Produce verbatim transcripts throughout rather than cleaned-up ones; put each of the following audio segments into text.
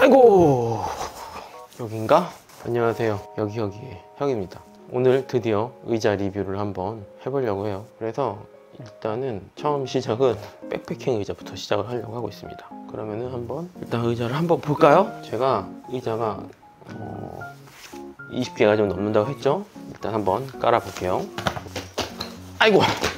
아이고, 여긴가? 안녕하세요. 여기 여기 형입니다. 오늘 드디어 의자 리뷰를 한번 해보려고 해요. 그래서 일단은 처음 시작은 백패킹 의자부터 시작을 하려고 하고 있습니다. 그러면은 한번 일단 의자를 한번 볼까요? 제가 의자가 어, 이십 개가 좀 넘는다고 했죠? 일단 한번 깔아 볼게요. 아이고,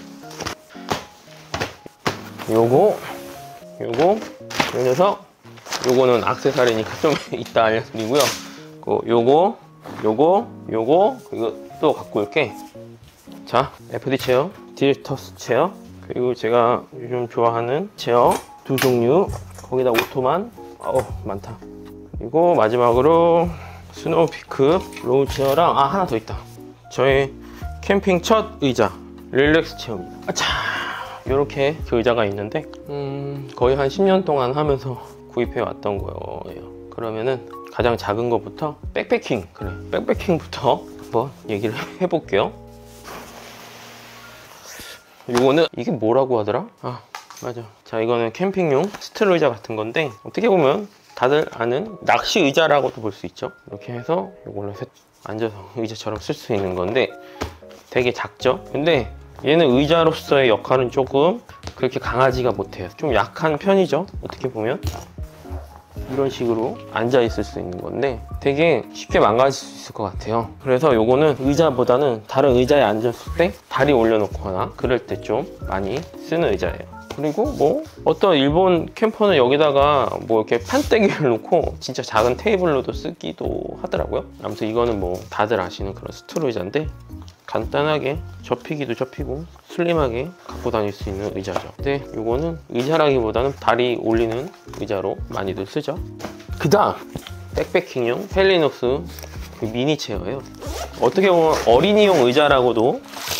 요거 요거 요 녀석, 요거는 액세서리니까 좀 이따 알려드리고요. 요거 요거 요거 이거 또 갖고 올게. 자, 에프디 체어, 디렉터스 체어, 그리고 제가 요즘 좋아하는 체어 두 종류, 거기다 오토만, 어우 많다. 그리고 마지막으로 스노우피크 로우 체어랑, 아 하나 더 있다. 저의 캠핑 첫 의자 릴렉스 체어입니다. 아차, 요렇게 그 의자가 있는데 음, 거의 한 십 년 동안 하면서 구입해 왔던 거예요. 그러면은 가장 작은 것부터 백패킹, 그래 백패킹부터 한번 얘기를 해볼게요. 요거는 이게 뭐라고 하더라? 아 맞아, 자 이거는 캠핑용 스틸 의자 같은 건데, 어떻게 보면 다들 아는 낚시 의자라고도 볼 수 있죠. 이렇게 해서 요걸로 앉아서 의자처럼 쓸 수 있는 건데 되게 작죠. 근데 얘는 의자로서의 역할은 조금 그렇게 강하지가 못해요. 좀 약한 편이죠, 어떻게 보면. 이런 식으로 앉아 있을 수 있는 건데 되게 쉽게 망가질 수 있을 것 같아요. 그래서 요거는 의자보다는 다른 의자에 앉았을 때 다리 올려놓거나 그럴 때 좀 많이 쓰는 의자예요. 그리고 뭐 어떤 일본 캠퍼는 여기다가 뭐 이렇게 판때기를 놓고 진짜 작은 테이블로도 쓰기도 하더라고요. 아무튼 이거는 뭐 다들 아시는 그런 스툴 의자인데 간단하게 접히기도 접히고 슬림하게 갖고 다닐 수 있는 의자죠. 근데 이거는 의자라기보다는 다리 올리는 의자로 많이들 쓰죠. 그 다음 백패킹용 헬리녹스 그 미니 체어예요. 어떻게 보면 어린이용 의자라고도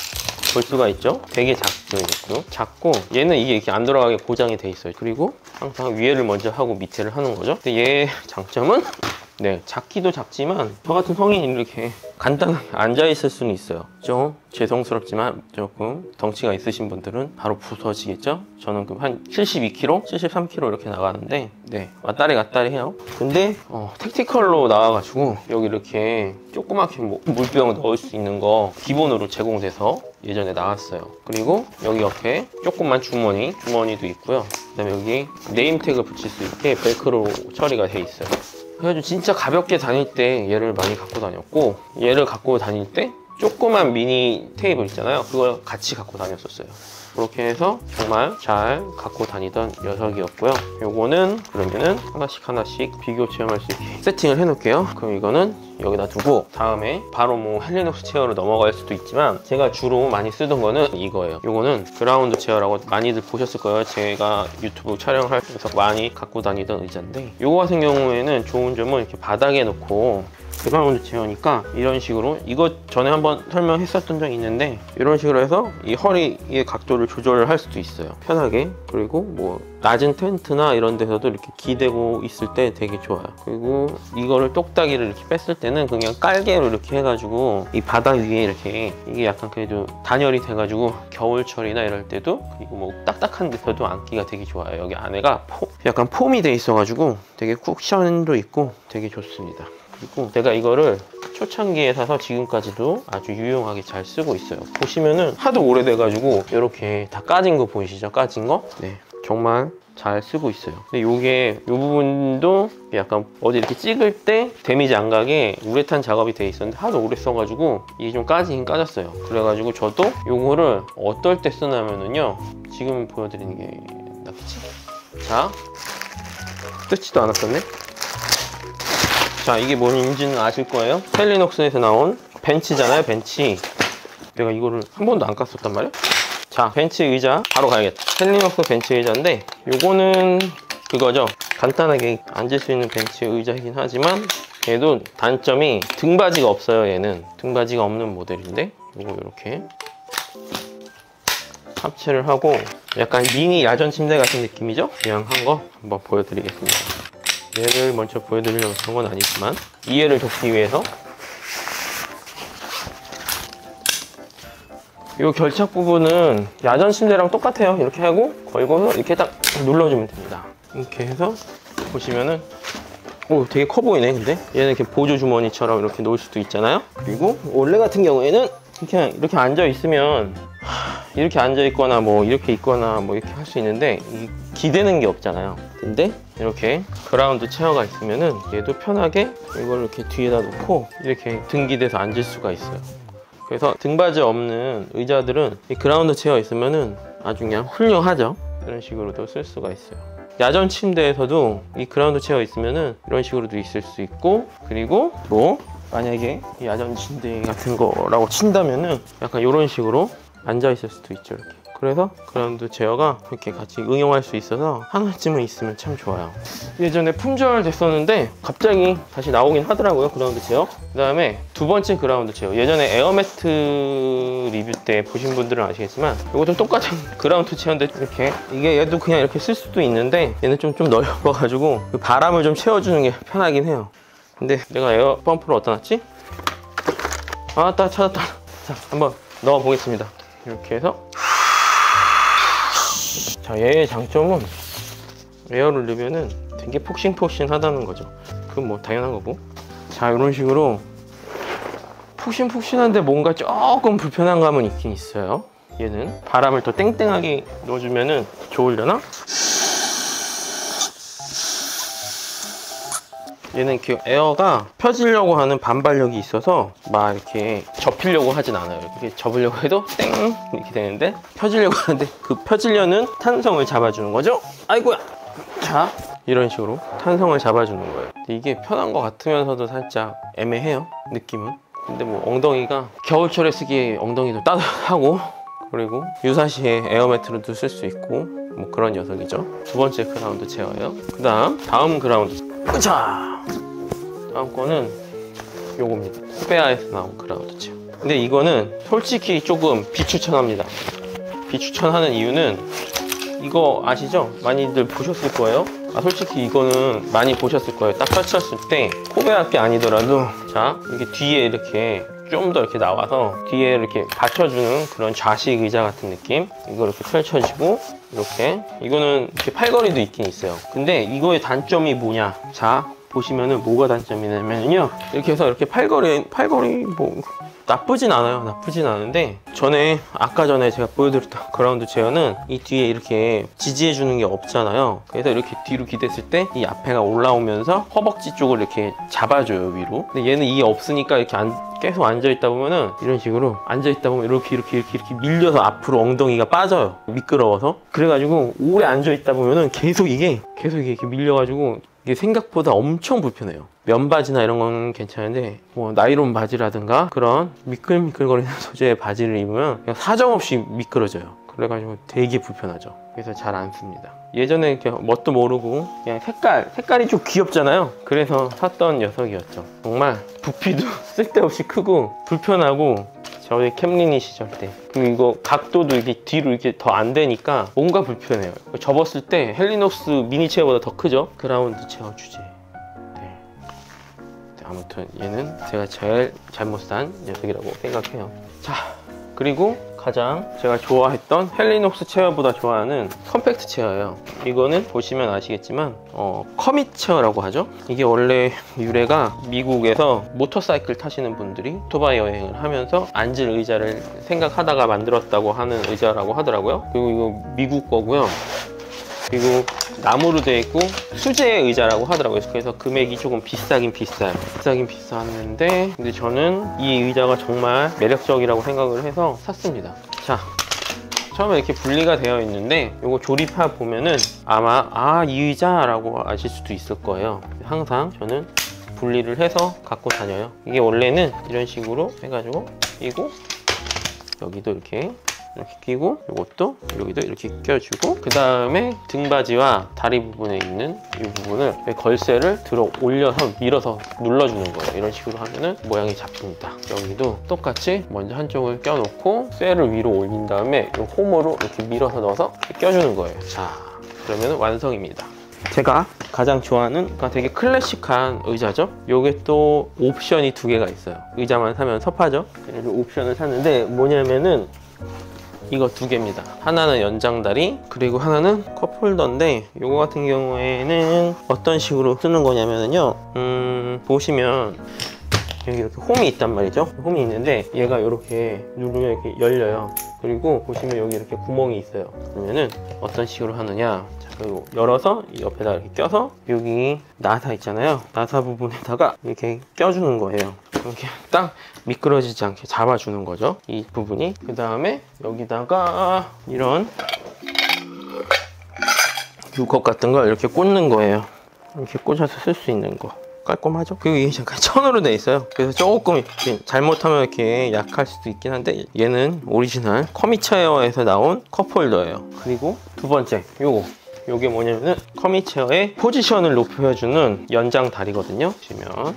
볼 수가 있죠. 되게 작고 작고 얘는 이게 이렇게 안 돌아가게 고정이 돼 있어요. 그리고 항상 위에를 먼저 하고 밑에를 하는 거죠. 근데 얘의 장점은 네, 작기도 작지만 저 같은 성인이 이렇게 간단하게 앉아 있을 수는 있어요. 좀 죄송스럽지만 조금 덩치가 있으신 분들은 바로 부서지겠죠. 저는 한 칠십이 킬로그램, 칠십삼 킬로그램 이렇게 나가는데 네, 왔다리 갔다리 해요. 근데 어, 택티컬로 나와가지고 여기 이렇게 조그맣게 뭐 물병 넣을 수 있는 거 기본으로 제공돼서 예전에 나왔어요. 그리고 여기 옆에 조그만 주머니, 주머니도 있고요. 그 다음에 여기 네임택을 붙일 수 있게 벨크로 처리가 돼 있어요. 그래가지고 진짜 가볍게 다닐 때 얘를 많이 갖고 다녔고, 얘를 갖고 다닐 때 조그만 미니 테이블 있잖아요, 그걸 같이 갖고 다녔었어요. 그렇게 해서 정말 잘 갖고 다니던 녀석이었고요. 요거는 그러면은 하나씩 하나씩 비교 체험할 수 있게 세팅을 해 놓을게요. 그럼 이거는 여기다 두고 다음에 바로 뭐 헬리녹스 체어로 넘어갈 수도 있지만 제가 주로 많이 쓰던 거는 이거예요. 요거는 그라운드 체어라고 많이들 보셨을 거예요. 제가 유튜브 촬영하면서 많이 갖고 다니던 의자인데, 요거 같은 경우에는 좋은 점은 이렇게 바닥에 놓고 그라운드 체어니까 이런 식으로, 이거 전에 한번 설명했었던 적이 있는데 이런 식으로 해서 이 허리의 각도를 조절을 할 수도 있어요, 편하게. 그리고 뭐 낮은 텐트나 이런 데서도 이렇게 기대고 있을 때 되게 좋아요. 그리고 이거를 똑딱이를 이렇게 뺐을 때는 그냥 깔개로 이렇게 해가지고 이 바닥 위에 이렇게, 이게 약간 그래도 단열이 돼가지고 겨울철이나 이럴 때도, 그리고 뭐 딱딱한 데서도 앉기가 되게 좋아요. 여기 안에가 포, 약간 폼이 돼 있어가지고 되게 쿠션도 있고 되게 좋습니다. 그리고 제가 이거를 초창기에 사서 지금까지도 아주 유용하게 잘 쓰고 있어요. 보시면은 하도 오래돼가지고 이렇게 다 까진 거 보이시죠? 까진 거? 네, 정말 잘 쓰고 있어요. 근데 요게 요 부분도 약간 어디 이렇게 찍을 때 데미지 안 가게 우레탄 작업이 돼 있었는데 하도 오래 써가지고 이게 좀 까지긴 까졌어요. 그래가지고 저도 요거를 어떨 때 쓰냐면은요, 지금 보여드리는 게 낫겠지? 자, 뜯지도 않았었네? 자, 이게 뭔지는 아실 거예요. 헬리녹스에서 나온 벤치잖아요, 벤치. 내가 이거를 한 번도 안 깠었단 말이야. 자, 벤치 의자 바로 가야겠다. 헬리녹스 벤치 의자인데 요거는 그거죠, 간단하게 앉을 수 있는 벤치 의자이긴 하지만 얘도 단점이 등받이가 없어요. 얘는 등받이가 없는 모델인데 요거 이렇게 합체를 하고 약간 미니 야전 침대 같은 느낌이죠. 그냥 한 거 한번 보여드리겠습니다. 얘를 먼저 보여드리려고 그런 건 아니지만 이해를 돕기 위해서 이 결착 부분은 야전 침대랑 똑같아요. 이렇게 하고 걸고서 이렇게 딱 눌러주면 됩니다. 이렇게 해서 보시면은 오, 되게 커 보이네. 근데 얘는 이렇게 보조 주머니처럼 이렇게 놓을 수도 있잖아요. 그리고 원래 같은 경우에는 그냥 이렇게 앉아 있으면 이렇게 앉아 있거나 뭐 이렇게 있거나 뭐 이렇게 할 수 있는데 기대는 게 없잖아요. 근데 이렇게 그라운드 체어가 있으면은 얘도 편하게 이걸 이렇게 뒤에다 놓고 이렇게 등기대서 앉을 수가 있어요. 그래서 등받이 없는 의자들은 이 그라운드 체어 있으면은 아주 그냥 훌륭하죠. 이런 식으로도 쓸 수가 있어요. 야전 침대에서도 이 그라운드 체어 있으면은 이런 식으로도 있을 수 있고, 그리고 뭐 만약에 이 야전 침대 같은 거라고 친다면은 약간 이런 식으로 앉아 있을 수도 있죠. 이렇게. 그래서 그라운드 체어가 이렇게 같이 응용할 수 있어서 하나쯤은 있으면 참 좋아요. 예전에 품절 됐었는데 갑자기 다시 나오긴 하더라고요, 그라운드 체어. 그 다음에 두 번째 그라운드 체어, 예전에 에어매트 리뷰 때 보신 분들은 아시겠지만 이것도 똑같은 그라운드 체어인데 이렇게, 이게 얘도 그냥 이렇게 쓸 수도 있는데 얘는 좀, 좀 넓어가지고 그 바람을 좀 채워주는 게 편하긴 해요. 근데 내가 에어 펌프를 어디다 놨지? 아따, 찾았다. 자, 한번 넣어 보겠습니다. 이렇게 해서. 자, 얘의 장점은 에어를 넣으면은 되게 폭신폭신하다는 거죠. 그건 뭐 당연한 거고. 자, 이런 식으로 폭신폭신한데 뭔가 조금 불편한 감은 있긴 있어요. 얘는 바람을 더 땡땡하게 넣어주면은 좋으려나? 얘는 이렇게 에어가 펴지려고 하는 반발력이 있어서 막 이렇게 접히려고 하진 않아요. 이렇게 접으려고 해도 땡 이렇게 되는데, 펴지려고 하는데 그 펴지려는 탄성을 잡아주는 거죠. 아이고야. 자, 이런 식으로 탄성을 잡아주는 거예요. 이게 편한 것 같으면서도 살짝 애매해요, 느낌은. 근데 뭐 엉덩이가 겨울철에 쓰기에 엉덩이도 따뜻하고, 그리고 유사시에 에어매트로도 쓸 수 있고 뭐 그런 녀석이죠. 두 번째 그라운드 체어예요. 그 다음 다음 그라운드, 자, 다음 거는 요겁니다. 코베아에서 나온 그라운드 체어. 근데 이거는 솔직히 조금 비추천합니다. 비추천하는 이유는 이거 아시죠? 많이들 보셨을 거예요. 아, 솔직히 이거는 많이 보셨을 거예요. 딱 펼쳤을 때 코베아 게 아니더라도, 자, 이게 뒤에 이렇게 좀 더 이렇게 나와서 뒤에 이렇게 받쳐주는 그런 좌식 의자 같은 느낌. 이거 이렇게 펼쳐지고 이렇게, 이거는 이렇게 팔걸이도 있긴 있어요. 근데 이거의 단점이 뭐냐? 자, 보시면은 뭐가 단점이냐면요, 이렇게 해서 이렇게 팔걸이 팔걸이 뭐 나쁘진 않아요. 나쁘진 않은데, 전에 아까 전에 제가 보여드렸던 그라운드 체어는 이 뒤에 이렇게 지지해 주는 게 없잖아요. 그래서 이렇게 뒤로 기댔을 때 이 앞에가 올라오면서 허벅지 쪽을 이렇게 잡아줘요, 위로. 근데 얘는 이게 없으니까 이렇게 안, 계속 앉아 있다 보면은 이런 식으로 앉아 있다 보면 이렇게 이렇게 이렇게 이렇게 밀려서 앞으로 엉덩이가 빠져요, 미끄러워서. 그래가지고 오래 앉아 있다 보면은 계속 이게 계속 이게 이렇게 밀려가지고 이게 생각보다 엄청 불편해요. 면바지나 이런 건 괜찮은데 뭐 나이론 바지라든가 그런 미끌미끌거리는 소재의 바지를 입으면 그냥 사정없이 미끄러져요. 그래가지고 되게 불편하죠. 그래서 잘 안 씁니다. 예전에 이렇게 뭣도 모르고 그냥 색깔, 색깔이 좀 귀엽잖아요. 그래서 샀던 녀석이었죠. 정말 부피도 쓸데없이 크고 불편하고, 저희 캠리니 시절 때. 그리고 이거 각도도 이게 뒤로 이렇게 더 안 되니까 뭔가 불편해요. 접었을 때 헬리녹스 미니 체어보다 더 크죠? 그라운드 체어 주제. 네. 아무튼 얘는 제가 제일 잘못 산 녀석이라고 생각해요. 자, 그리고 가장 제가 좋아했던 헬리녹스 체어보다 좋아하는 컴팩트 체어예요. 이거는 보시면 아시겠지만 어, 커밋 체어라고 하죠. 이게 원래 유래가 미국에서 모터사이클 타시는 분들이 오토바이 여행을 하면서 앉을 의자를 생각하다가 만들었다고 하는 의자라고 하더라고요. 그리고 이거 미국 거고요. 그리고 나무로 되어 있고 수제 의자라고 하더라고요. 그래서 금액이 조금 비싸긴 비싸요. 비싸긴 비쌌는데, 근데 저는 이 의자가 정말 매력적이라고 생각을 해서 샀습니다. 자, 처음에 이렇게 분리가 되어 있는데 이거 조립해 보면은 아마 아, 이 의자라고 아실 수도 있을 거예요. 항상 저는 분리를 해서 갖고 다녀요. 이게 원래는 이런 식으로 해가지고 끼고, 여기도 이렇게 이렇게 끼고, 이것도 여기도 이렇게 껴주고, 그 다음에 등받이와 다리 부분에 있는 이 부분을 걸쇠를 들어 올려서 밀어서 눌러주는 거예요. 이런 식으로 하면은 모양이 잡힙니다. 여기도 똑같이 먼저 한쪽을 껴놓고 쇠를 위로 올린 다음에 이 홈으로 이렇게 밀어서 넣어서 껴주는 거예요. 자, 그러면 완성입니다. 제가 가장 좋아하는 되게 클래식한 의자죠. 요게 또 옵션이 두 개가 있어요. 의자만 사면 섭하죠. 그래서 옵션을 샀는데 뭐냐면은 이거 두 개입니다. 하나는 연장다리, 그리고 하나는 컵홀더인데 요거 같은 경우에는 어떤 식으로 쓰는 거냐면요, 음 보시면 여기 이렇게 홈이 있단 말이죠. 홈이 있는데 얘가 이렇게 누르면 이렇게 열려요. 그리고 보시면 여기 이렇게 구멍이 있어요. 그러면은 어떤 식으로 하느냐, 자, 그리고 열어서 이 옆에다 이렇게 껴서 여기 나사 있잖아요. 나사 부분에다가 이렇게 껴주는 거예요. 이렇게 딱 미끄러지지 않게 잡아주는 거죠, 이 부분이. 그 다음에 여기다가 이런 유컵 같은 걸 이렇게 꽂는 거예요. 이렇게 꽂아서 쓸 수 있는 거. 깔끔하죠? 그리고 이게 잠깐 천으로 돼 있어요. 그래서 조금 이렇게 잘못하면 이렇게 약할 수도 있긴 한데, 얘는 오리지널 커미체어에서 나온 컵홀더예요. 그리고 두 번째 요거, 요게 뭐냐면은 커미체어의 포지션을 높여주는 연장 다리거든요. 보시면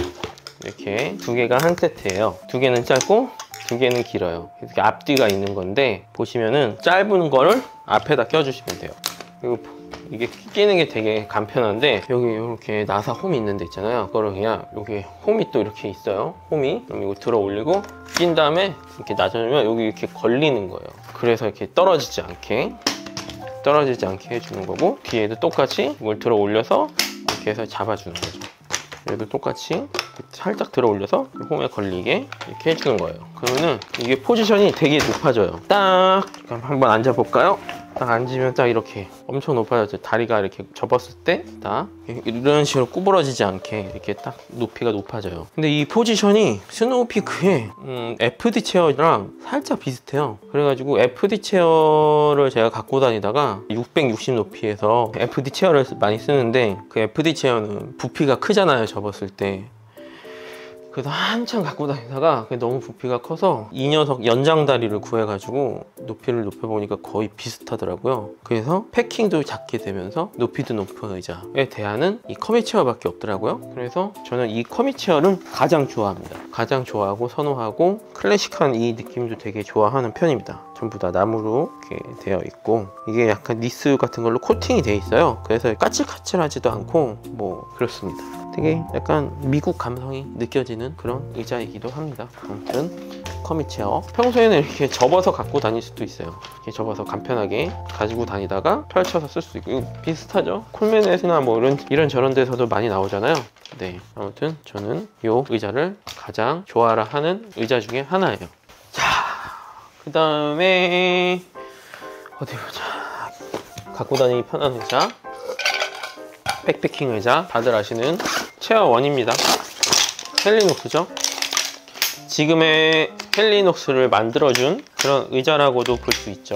이렇게 두 개가 한 세트예요. 두 개는 짧고 두 개는 길어요. 이렇게 앞뒤가 있는 건데, 보시면은 짧은 거를 앞에다 껴주시면 돼요. 그리고 이게 끼는 게 되게 간편한데, 여기 이렇게 나사 홈이 있는 데 있잖아요. 그거를 그냥 여기 홈이 또 이렇게 있어요. 홈이. 그럼 이거 들어 올리고 낀 다음에 이렇게 놔주면 여기 이렇게 걸리는 거예요. 그래서 이렇게 떨어지지 않게 떨어지지 않게 해주는 거고, 뒤에도 똑같이 이걸 들어 올려서 이렇게 해서 잡아주는 거죠. 얘도 똑같이 살짝 들어 올려서 홈에 걸리게 이렇게 해주는 거예요. 그러면은 이게 포지션이 되게 높아져요. 딱 한번 앉아볼까요? 딱 앉으면 딱 이렇게 엄청 높아졌죠. 다리가 이렇게 접었을 때 딱 이런 식으로 구부러지지 않게 이렇게 딱 높이가 높아져요. 근데 이 포지션이 스노우피크의 음, 에프디 체어랑 살짝 비슷해요. 그래가지고 에프디 체어를 제가 갖고 다니다가 육백육십 높이에서 에프디 체어를 많이 쓰는데, 그 에프디 체어는 부피가 크잖아요, 접었을 때. 그래서 한참 갖고 다니다가 너무 부피가 커서 이 녀석 연장다리를 구해가지고 높이를 높여보니까 거의 비슷하더라고요. 그래서 패킹도 작게 되면서 높이도 높은 의자에 대안은 이 커미체어밖에 없더라고요. 그래서 저는 이 커미체어를 가장 좋아합니다. 가장 좋아하고 선호하고, 클래식한 이 느낌도 되게 좋아하는 편입니다. 전부 다 나무로 이렇게 되어 있고, 이게 약간 니스 같은 걸로 코팅이 되어 있어요. 그래서 까칠까칠하지도 않고 뭐 그렇습니다. 되게 약간 미국 감성이 느껴지는 그런 의자이기도 합니다. 아무튼 커미체어, 평소에는 이렇게 접어서 갖고 다닐 수도 있어요. 이렇게 접어서 간편하게 가지고 다니다가 펼쳐서 쓸 수 있고, 이거 비슷하죠? 콜메넷이나 뭐 이런 이런 저런 데서도 많이 나오잖아요. 네, 아무튼 저는 이 의자를 가장 좋아라 하는 의자 중에 하나예요. 자, 그 다음에 어디 보자. 갖고 다니기 편한 의자, 백패킹 의자, 다들 아시는 체어원입니다. 헬리녹스죠. 지금의 헬리녹스를 만들어준 그런 의자라고도 볼 수 있죠.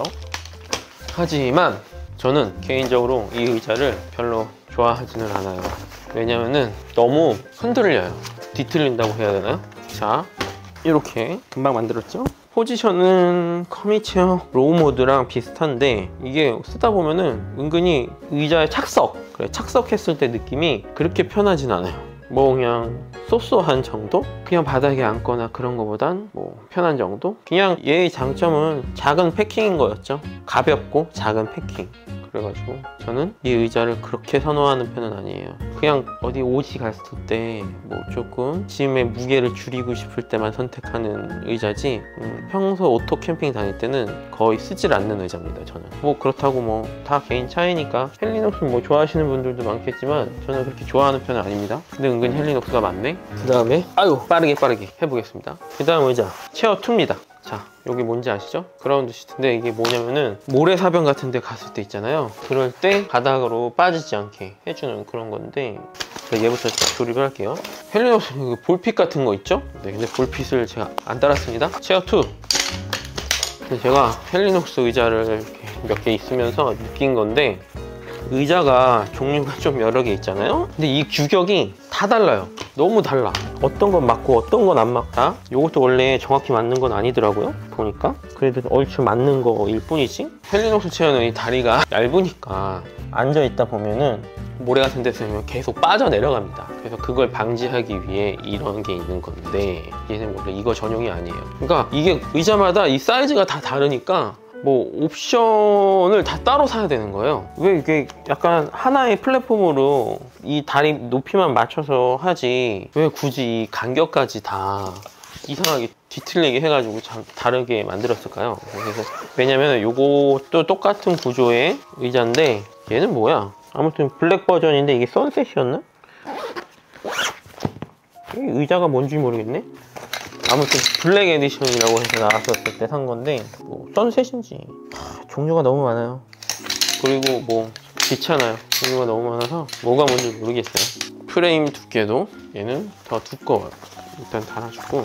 하지만 저는 개인적으로 이 의자를 별로 좋아하지는 않아요. 왜냐면은 너무 흔들려요. 뒤틀린다고 해야 되나요? 자, 이렇게 금방 만들었죠? 포지션은 커미체어 로우 모드랑 비슷한데, 이게 쓰다 보면은 은근히 의자의 착석, 그래, 착석했을 때 느낌이 그렇게 편하진 않아요. 뭐 그냥 쏘쏘한 정도? 그냥 바닥에 앉거나 그런 거보단 뭐 편한 정도? 그냥 얘의 장점은 작은 패킹인 거였죠. 가볍고 작은 패킹. 그래가지고 저는 이 의자를 그렇게 선호하는 편은 아니에요. 그냥 어디 오지 갔을 때 뭐 조금 짐의 무게를 줄이고 싶을 때만 선택하는 의자지, 음, 평소 오토 캠핑 다닐 때는 거의 쓰질 않는 의자입니다, 저는. 뭐 그렇다고 뭐 다 개인 차이니까 헬리녹스 뭐 좋아하시는 분들도 많겠지만 저는 그렇게 좋아하는 편은 아닙니다. 근데 은근 헬리녹스가 많네. 그 다음에 아유 빠르게 빠르게 해보겠습니다. 그 다음 의자 체어투입니다. 자, 여기 뭔지 아시죠? 그라운드 시트인데, 이게 뭐냐면은 모래사변 같은 데 갔을 때 있잖아요. 그럴 때 바닥으로 빠지지 않게 해주는 그런 건데, 얘부터 조립을 할게요. 헬리녹스 볼핏 같은 거 있죠? 네, 근데 볼핏을 제가 안 달았습니다. 체어투. 근데 제가 헬리녹스 의자를 몇 개 있으면서 느낀 건데, 의자가 종류가 좀 여러 개 있잖아요. 근데 이 규격이 다 달라요. 너무 달라. 어떤 건 맞고 어떤 건 안 맞다. 이것도 원래 정확히 맞는 건 아니더라고요, 보니까. 그래도 얼추 맞는 거일 뿐이지. 헬리녹스 체어는 이 다리가 얇으니까 앉아있다 보면은 모래 같은 데 쓰면 계속 빠져 내려갑니다. 그래서 그걸 방지하기 위해 이런 게 있는 건데, 얘는 원래 이거 전용이 아니에요. 그러니까 이게 의자마다 이 사이즈가 다 다르니까 뭐 옵션을 다 따로 사야 되는 거예요. 왜 이게 약간 하나의 플랫폼으로 이 다리 높이만 맞춰서 하지, 왜 굳이 이 간격까지 다 이상하게 뒤틀리게 해가지고 참 다르게 만들었을까요? 그래서 왜냐면 요것도 똑같은 구조의 의자인데 얘는 뭐야? 아무튼 블랙 버전인데 이게 선셋이었나? 이 의자가 뭔지 모르겠네? 아무튼 블랙 에디션이라고 해서 나왔었을 때 산 건데 뭐 선셋인지 하, 종류가 너무 많아요. 그리고 뭐 귀찮아요. 종류가 너무 많아서 뭐가 뭔지 모르겠어요. 프레임 두께도 얘는 더 두꺼워요. 일단 달아주고,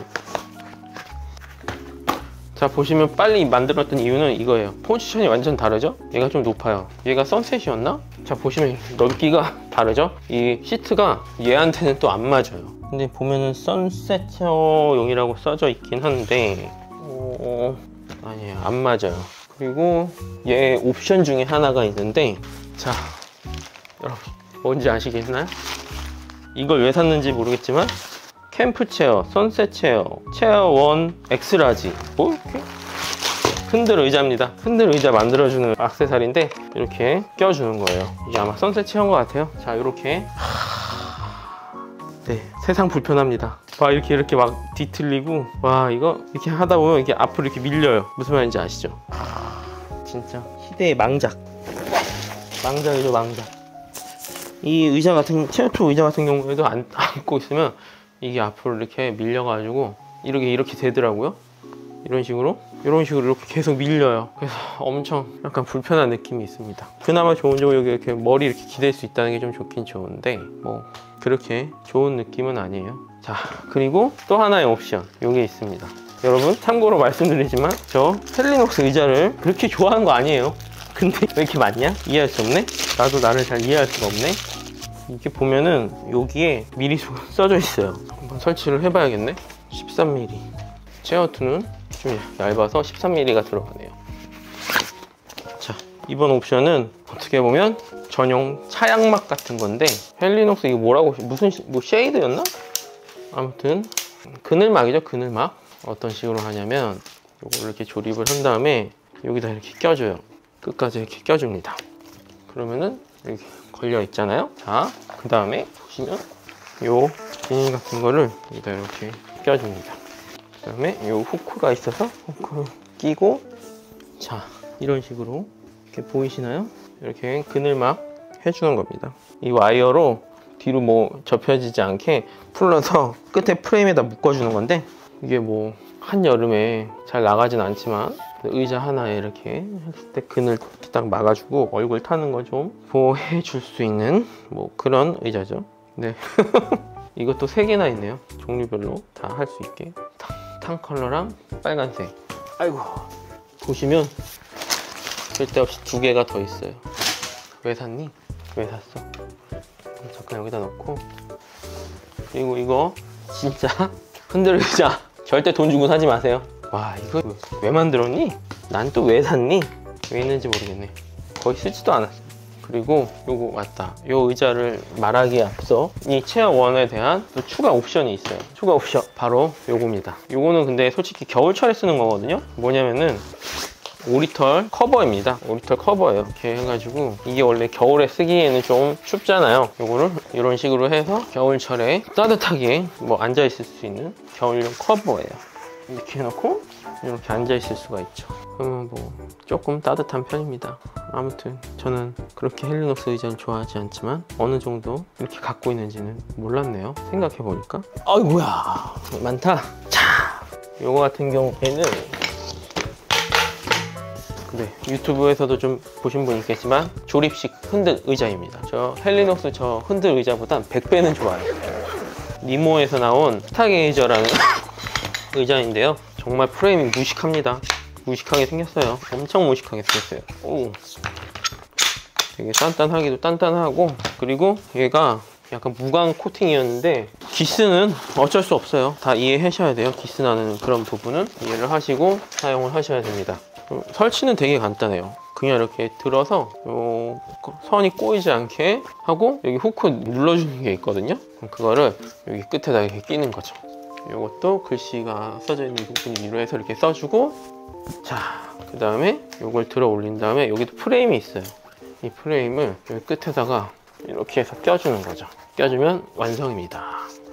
자 보시면 빨리 만들었던 이유는 이거예요. 포지션이 완전 다르죠? 얘가 좀 높아요. 얘가 선셋이었나? 자 보시면 넓기가 다르죠? 이 시트가 얘한테는 또 안 맞아요. 근데 보면은 선셋용이라고 써져 있긴 한데 어... 아니에요, 안 맞아요. 그리고 얘 옵션 중에 하나가 있는데, 자 여러분 뭔지 아시겠나요? 이걸 왜 샀는지 모르겠지만 캠프 체어, 선셋 체어, 체어 원 엑스라지, 뭐 이렇게 흔들 의자입니다. 흔들 의자 만들어주는 액세서리인데 이렇게 껴주는 거예요. 이게 아마 선셋 체어인 것 같아요. 자 이렇게, 네, 세상 불편합니다. 와 이렇게 이렇게 막 뒤틀리고, 와 이거 이렇게 하다 보면 이게 앞으로 이렇게 밀려요. 무슨 말인지 아시죠? 진짜 시대의 망작, 망작이죠, 망작. 이 의자 같은, 체어투 의자 같은 경우에도 안, 앉고 있으면 이게 앞으로 이렇게 밀려가지고 이렇게 이렇게 되더라고요. 이런 식으로 이런 식으로 이렇게 계속 밀려요. 그래서 엄청 약간 불편한 느낌이 있습니다. 그나마 좋은 점은 여기 이렇게 머리 이렇게 기댈 수 있다는 게 좀 좋긴 좋은데 뭐 그렇게 좋은 느낌은 아니에요. 자 그리고 또 하나의 옵션 요게 있습니다. 여러분 참고로 말씀드리지만 저 헬리녹스 의자를 그렇게 좋아하는 거 아니에요. 근데 왜 이렇게 많냐? 이해할 수 없네? 나도 나를 잘 이해할 수가 없네? 이게 보면은 여기에 미리 써져 있어요. 한번 설치를 해봐야겠네. 십삼 밀리미터. 체어투는 좀 얇아서 십삼 밀리미터가 들어가네요. 자, 이번 옵션은 어떻게 보면 전용 차양막 같은 건데, 헬리녹스 이거 뭐라고, 무슨 뭐 쉐이드였나? 아무튼 그늘막이죠, 그늘막. 어떤 식으로 하냐면 이걸 이렇게 조립을 한 다음에 여기다 이렇게 껴줘요. 끝까지 이렇게 껴줍니다. 그러면은 이렇게 걸려 있잖아요. 자, 그 다음에 보시면 요 비닐 같은 거를 여기다 이렇게 껴줍니다. 그 다음에 요 후크가 있어서 후크를 끼고, 자 이런 식으로 이렇게 보이시나요? 이렇게 그늘막 해주는 겁니다. 이 와이어로 뒤로 뭐 접혀지지 않게 풀러서 끝에 프레임에다 묶어주는 건데, 이게 뭐 한여름에 잘 나가진 않지만 의자 하나에 이렇게 했을 때 그늘 딱 막아주고 얼굴 타는 거 좀 보호해 줄 수 있는 뭐 그런 의자죠. 네. 이것도 세 개나 있네요. 종류별로 다 할 수 있게. 탕 컬러랑 빨간색. 아이고, 보시면 쓸데없이 두 개가 더 있어요. 왜 샀니? 왜 샀어? 잠깐 여기다 넣고. 그리고 이거 진짜 흔들 의자 절대 돈 주고 사지 마세요. 와 이거 왜 만들었니? 난 또 왜 샀니? 왜 있는지 모르겠네. 거의 쓰지도 않았어. 그리고 요거 맞다, 요 의자를 말하기에 앞서 이 체어원에 대한 또 추가 옵션이 있어요. 추가 옵션 바로 요겁니다. 요거는 근데 솔직히 겨울철에 쓰는 거거든요. 뭐냐면은 오리털 커버입니다. 오리털 커버예요. 이렇게 해가지고, 이게 원래 겨울에 쓰기에는 좀 춥잖아요. 요거를 이런 식으로 해서 겨울철에 따뜻하게 뭐 앉아 있을 수 있는 겨울용 커버예요. 이렇게 해놓고 이렇게 앉아 있을 수가 있죠. 그러면 뭐 조금 따뜻한 편입니다. 아무튼 저는 그렇게 헬리녹스 의자를 좋아하지 않지만 어느 정도 이렇게 갖고 있는지는 몰랐네요. 생각해보니까. 아이고야 많다. 자, 요거 같은 경우에는 네, 유튜브에서도 좀 보신 분 있겠지만 조립식 흔들 의자입니다. 저 헬리녹스 저 흔들 의자보단 백 배는 좋아요. 니모에서 나온 스타게이저라는 의자인데요. 정말 프레임이 무식합니다. 무식하게 생겼어요. 엄청 무식하게 생겼어요. 오. 되게 단단하기도 단단하고, 그리고 얘가 약간 무광 코팅이었는데 기스는 어쩔 수 없어요. 다 이해하셔야 돼요. 기스 나는 그런 부분은 이해를 하시고 사용을 하셔야 됩니다. 설치는 되게 간단해요. 그냥 이렇게 들어서 요 선이 꼬이지 않게 하고 여기 후크 눌러주는 게 있거든요. 그럼 그거를 여기 끝에다 이렇게 끼는 거죠. 요것도 글씨가 써져 있는 부분 위로 해서 이렇게 써주고, 자, 그 다음에 요걸 들어 올린 다음에 여기도 프레임이 있어요. 이 프레임을 여기 끝에다가 이렇게 해서 껴주는 거죠. 껴주면 완성입니다.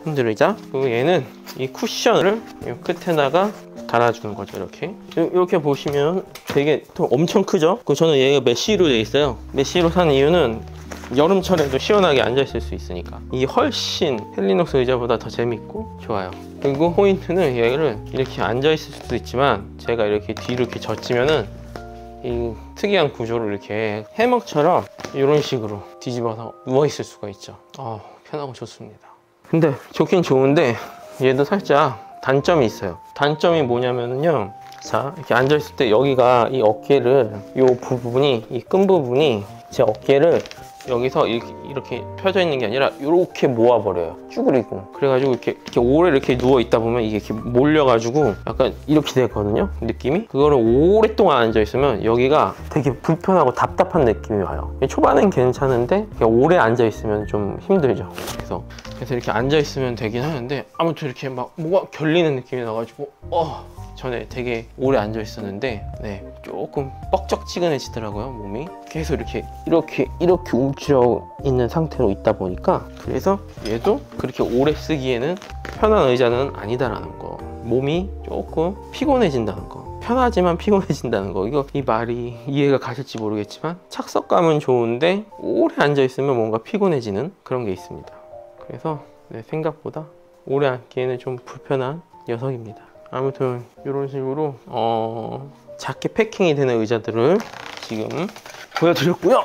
핸들의자. 그리고 얘는 이 쿠션을 이 끝에다가 달아주는 거죠. 이렇게 이렇게 보시면 되게 엄청 크죠. 그리고 저는 얘가 메쉬로 돼 있어요. 메쉬로 산 이유는 여름철에도 시원하게 앉아있을 수 있으니까. 이게 훨씬 헬리녹스 의자보다 더 재밌고 좋아요. 그리고 포인트는 얘를 이렇게 앉아있을 수도 있지만 제가 이렇게 뒤로 이렇게 젖히면은 이 특이한 구조를 이렇게 해먹처럼 이런 식으로 뒤집어서 누워있을 수가 있죠. 어, 편하고 좋습니다. 근데 좋긴 좋은데 얘도 살짝 단점이 있어요. 단점이 뭐냐면요, 자 이렇게 앉아있을 때 여기가 이 어깨를 이 부분이 이 끈 부분이 제 어깨를 여기서 이렇게, 이렇게 펴져 있는 게 아니라 이렇게 모아버려요. 쭈그리고. 그래가지고 이렇게, 이렇게 오래 이렇게 누워 있다 보면 이게 이렇게 몰려가지고 약간 이렇게 되거든요, 느낌이. 그거를 오랫동안 앉아 있으면 여기가 되게 불편하고 답답한 느낌이 와요. 초반엔 괜찮은데 오래 앉아 있으면 좀 힘들죠. 그래서 그래서 이렇게 앉아 있으면 되긴 하는데 아무튼 이렇게 막 뭐가 결리는 느낌이 나가지고 어 전에 되게 오래 앉아 있었는데 네 조금 뻑적지근해지더라고요, 몸이. 계속 이렇게 이렇게 이렇게 움츠려 있는 상태로 있다 보니까. 그래서 얘도 그렇게 오래 쓰기에는 편한 의자는 아니다라는 거. 몸이 조금 피곤해진다는 거. 편하지만 피곤해진다는 거. 이거 이 말이 이해가 가실지 모르겠지만 착석감은 좋은데 오래 앉아 있으면 뭔가 피곤해지는 그런 게 있습니다. 그래서 네, 생각보다 오래 앉기에는 좀 불편한 녀석입니다. 아무튼 이런 식으로 어, 작게 패킹이 되는 의자들을 지금 보여드렸고요.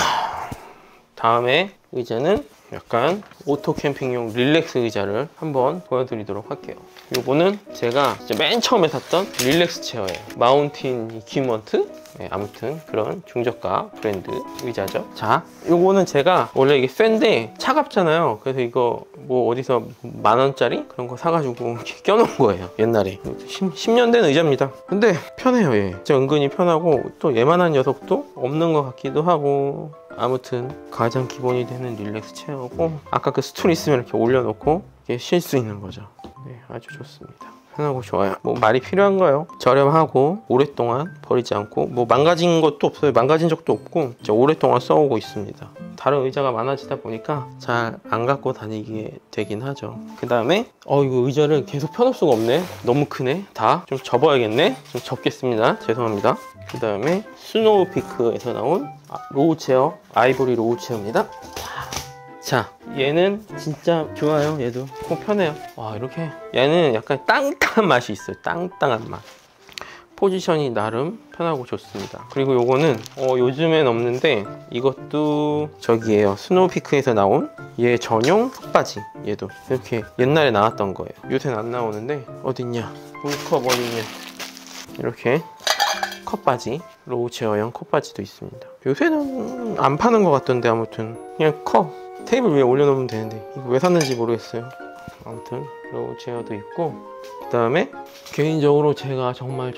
다음에 의자는 약간 오토 캠핑용 릴렉스 의자를 한번 보여드리도록 할게요. 요거는 제가 맨 처음에 샀던 릴렉스 체어예요. 마운틴 이퀴먼트? 네, 아무튼 그런 중저가 브랜드 의자죠. 자, 요거는 제가 원래 이게 쇠인데 차갑잖아요. 그래서 이거 뭐 어디서 만 원짜리 그런 거 사가지고 이렇게 껴놓은 거예요. 옛날에 십 년 된 의자입니다. 근데 편해요. 얘 진짜 은근히 편하고 또 얘만한 녀석도 없는 것 같기도 하고. 아무튼 가장 기본이 되는 릴렉스 체어고, 아까 그 스툴 있으면 이렇게 올려놓고 이렇게 쉴 수 있는 거죠. 네, 아주 좋습니다. 편하고 좋아요. 뭐 말이 필요한가요? 저렴하고 오랫동안 버리지 않고, 뭐 망가진 것도 없어요. 망가진 적도 없고 진짜 오랫동안 써오고 있습니다. 다른 의자가 많아지다 보니까 잘 안 갖고 다니게 되긴 하죠. 그 다음에 어 이거 의자를 계속 펴놓을 수가 없네. 너무 크네. 다 좀 접어야겠네. 좀 접겠습니다. 죄송합니다. 그 다음에 스노우피크에서 나온 로우 체어, 아이보리 로우 체어입니다. 자, 얘는 진짜 좋아요. 얘도 꼭 편해요. 와, 이렇게 얘는 약간 땅땅한 맛이 있어요. 땅땅한 맛. 포지션이 나름 편하고 좋습니다. 그리고 요거는 어, 요즘엔 없는데 이것도 저기에요. 스노우피크에서 나온 얘 전용 턱바지. 얘도 이렇게 옛날에 나왔던 거예요. 요새는 안 나오는데 어딨냐, 볼컵 어딨냐. 이렇게 컵바지, 로우 체어형 컵바지도 있습니다. 요새는 안 파는 것 같던데 아무튼 그냥 컵 테이블 위에 올려놓으면 되는데 이거 왜 샀는지 모르겠어요. 아무튼 로우 체어도 있고, 그 다음에 개인적으로 제가 정말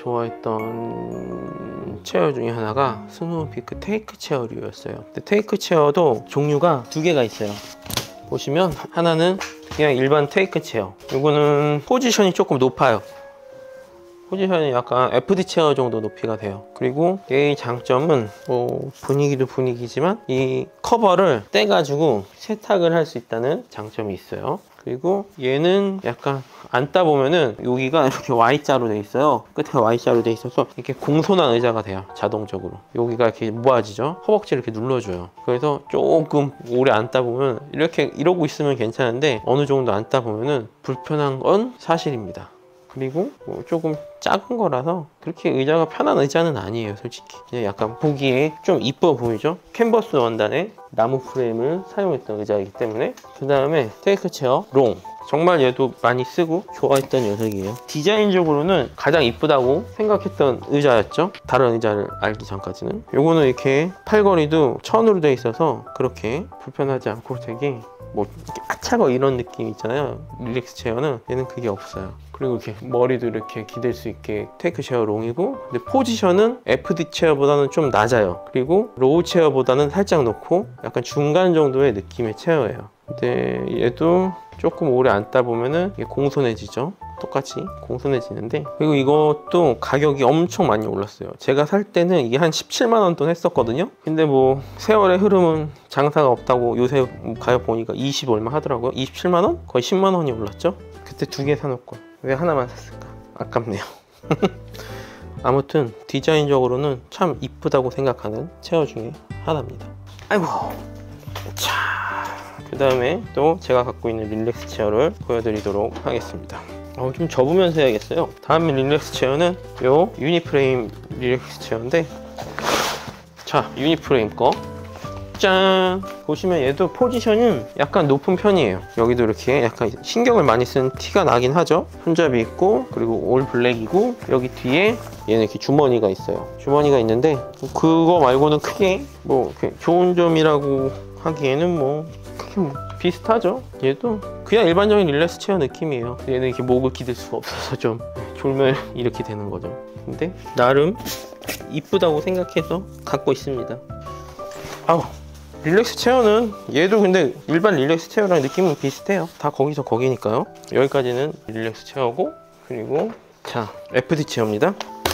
좋아했던 체어 중에 하나가 스노우피크 테이크 체어류였어요. 근데 테이크 체어도 종류가 두 개가 있어요. 보시면 하나는 그냥 일반 테이크 체어, 이거는 포지션이 조금 높아요. 포지션이 약간 에프디 체어 정도 높이가 돼요. 그리고 얘의 장점은 뭐 분위기도 분위기지만 이 커버를 떼가지고 세탁을 할 수 있다는 장점이 있어요. 그리고 얘는 약간 앉다 보면은 여기가 이렇게 Y자로 돼 있어요. 끝에 Y자로 돼 있어서 이렇게 공손한 의자가 돼요. 자동적으로 여기가 이렇게 모아지죠. 허벅지를 이렇게 눌러줘요. 그래서 조금 오래 앉다 보면 이렇게 이러고 있으면 괜찮은데 어느 정도 앉다 보면은 불편한 건 사실입니다. 그리고 뭐 조금 작은 거라서 그렇게 의자가 편한 의자는 아니에요. 솔직히 그냥 약간 보기에 좀 이뻐 보이죠. 캔버스 원단의 나무 프레임을 사용했던 의자이기 때문에. 그 다음에 테이크 체어 롱, 정말 얘도 많이 쓰고 좋아했던 녀석이에요. 디자인적으로는 가장 이쁘다고 생각했던 의자였죠. 다른 의자를 알기 전까지는. 요거는 이렇게 팔걸이도 천으로 되어 있어서 그렇게 불편하지 않고 되게 뭐 이렇게 아차거 이런 느낌 있잖아요. 릴렉스 체어는 얘는 그게 없어요. 그리고 이렇게 머리도 이렇게 기댈 수 있게 테이크 체어 롱이고, 근데 포지션은 에프디 체어보다는 좀 낮아요. 그리고 로우 체어보다는 살짝 높고 약간 중간 정도의 느낌의 체어예요. 근데 얘도 조금 오래 앉다 보면은 이게 공손해지죠. 똑같이 공손해지는데, 그리고 이것도 가격이 엄청 많이 올랐어요. 제가 살 때는 이게 한 십칠만 원 돈 했었거든요. 근데 뭐 세월의 흐름은 장사가 없다고 요새 가격 보니까 이십 얼마 하더라고요. 이십칠만 원? 거의 십만 원이 올랐죠. 그때 두 개 사놓을 걸 왜 하나만 샀을까? 아깝네요. 아무튼 디자인적으로는 참 이쁘다고 생각하는 체어 중에 하나입니다. 아이고. 자, 그 다음에 또 제가 갖고 있는 릴렉스 체어를 보여드리도록 하겠습니다. 어, 좀 접으면서 해야겠어요. 다음 릴렉스 체어는 요 유니프레임 릴렉스 체어인데, 자, 유니프레임 거 짠! 보시면 얘도 포지션은 약간 높은 편이에요. 여기도 이렇게 약간 신경을 많이 쓴 티가 나긴 하죠. 손잡이 있고, 그리고 올 블랙이고, 여기 뒤에 얘는 이렇게 주머니가 있어요. 주머니가 있는데 그거 말고는 크게 뭐 좋은 점이라고 하기에는 뭐 크게 뭐 비슷하죠. 얘도 그냥 일반적인 릴렉스 체어 느낌이에요. 얘는 이렇게 목을 기댈 수가 없어서 좀 졸면 이렇게 되는 거죠. 근데 나름 이쁘다고 생각해서 갖고 있습니다. 아우, 릴렉스 체어는 얘도 근데 일반 릴렉스 체어랑 느낌은 비슷해요. 다 거기서 거기니까요. 여기까지는 릴렉스 체어고, 그리고 자, 에프디 체어입니다.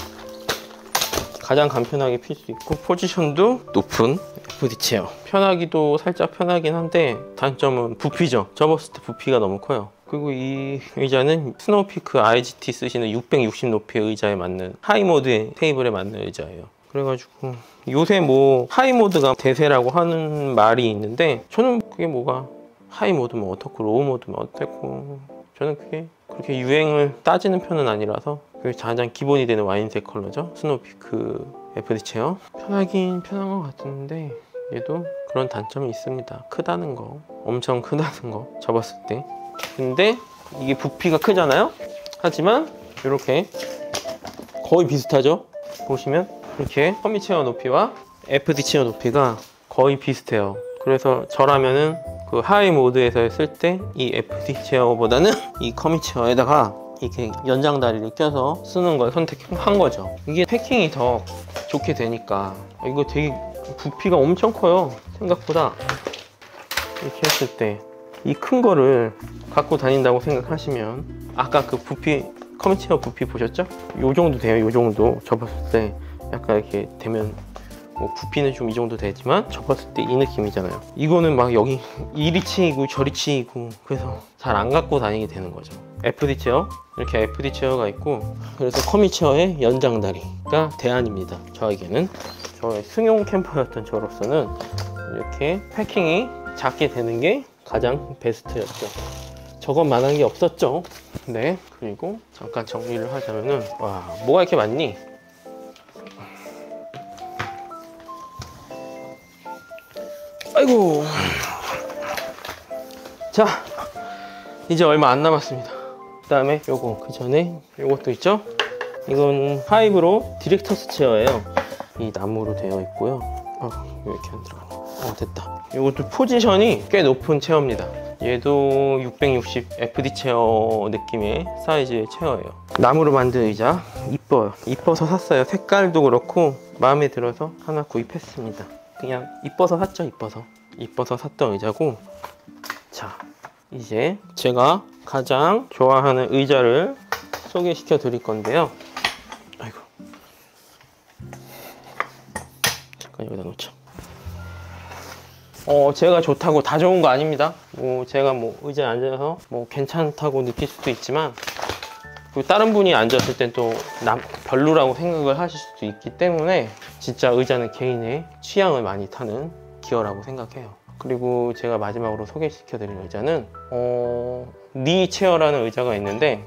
가장 간편하게 필 수 있고 포지션도 높은 에프디 체어. 편하기도 살짝 편하긴 한데 단점은 부피죠. 접었을 때 부피가 너무 커요. 그리고 이 의자는 스노우피크 아이지티 쓰시는 육백육십 높이의 의자에 맞는 하이모드의 테이블에 맞는 의자예요. 그래가지고 요새 뭐 하이모드가 대세라고 하는 말이 있는데, 저는 그게 뭐가 하이모드면 어떻고 로우모드면 어떻고, 저는 그게 그렇게 유행을 따지는 편은 아니라서 그게 가장 기본이 되는 와인색 컬러죠. 스노우피크 에프디 체어. 편하긴 편한 것 같은데 얘도 그런 단점이 있습니다. 크다는 거, 엄청 크다는 거, 접었을 때. 근데 이게 부피가 크잖아요. 하지만 이렇게 거의 비슷하죠. 보시면 이렇게 커미 체어 높이와 에프디 체어 높이가 거의 비슷해요. 그래서 저라면은 그 하이 모드에서 했을 때 이 에프디 체어보다는 이 커미 체어에다가 이렇게 연장 다리를 껴서 쓰는 걸 선택한 거죠. 이게 패킹이 더 좋게 되니까. 이거 되게 부피가 엄청 커요. 생각보다. 이렇게 했을 때 이 큰 거를 갖고 다닌다고 생각하시면, 아까 그 부피, 커미 체어 부피 보셨죠? 요 정도 돼요. 요 정도 접었을 때 약간 이렇게 되면 뭐 부피는 좀 이 정도 되지만 접었을 때 이 느낌이잖아요. 이거는 막 여기 이리 치이고 저리 치이고, 그래서 잘 안 갖고 다니게 되는 거죠. 에프디 체어, 이렇게 에프디 체어가 있고, 그래서 커미 체어의 연장다리가 대안입니다. 저에게는. 저의 승용 캠퍼였던 저로서는 이렇게 패킹이 작게 되는 게 가장 베스트였죠. 저것만한 게 없었죠. 네, 그리고 잠깐 정리를 하자면은, 와, 뭐가 이렇게 많니? 아이고. 자, 이제 얼마 안 남았습니다. 그 다음에 요거, 그 전에 요것도 있죠? 이건 하이브로 디렉터스 체어예요. 이 나무로 되어 있고요. 어, 왜 이렇게 안 들어가냐? 어, 됐다. 이것도 포지션이 꽤 높은 체어입니다. 얘도 육백육십 에프디 체어 느낌의 사이즈의 체어예요. 나무로 만든 의자. 이뻐요. 이뻐서 샀어요. 색깔도 그렇고 마음에 들어서 하나 구입했습니다. 그냥 이뻐서 샀죠. 이뻐서 이뻐서 샀던 의자고. 자, 이제 제가 가장 좋아하는 의자를 소개시켜 드릴 건데요. 아이고, 잠깐 여기다 놓자. 어, 제가 좋다고 다 좋은 거 아닙니다. 뭐 제가 뭐 의자에 앉아서 뭐 괜찮다고 느낄 수도 있지만, 그리고 다른 분이 앉았을 땐 또 별로라고 생각을 하실 수도 있기 때문에, 진짜 의자는 개인의 취향을 많이 타는 기어라고 생각해요. 그리고 제가 마지막으로 소개시켜 드릴 의자는 어... 니 체어라는 의자가 있는데,